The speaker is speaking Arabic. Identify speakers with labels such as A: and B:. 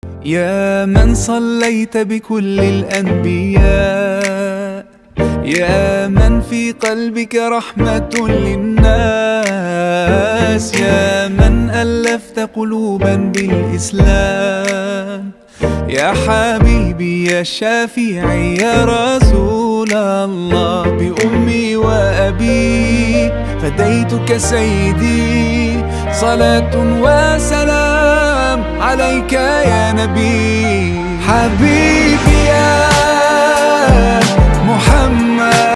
A: يا من صليت بكل الأنبياء، يا من في قلبك رحمة للناس، يا من ألفت قلوبا بالإسلام، يا حبيبي يا شافعي يا رسول الله، بأمي وأبي فديتك سيدي، صلاة وسلام عليك يا نبي. حبيبي يا محمد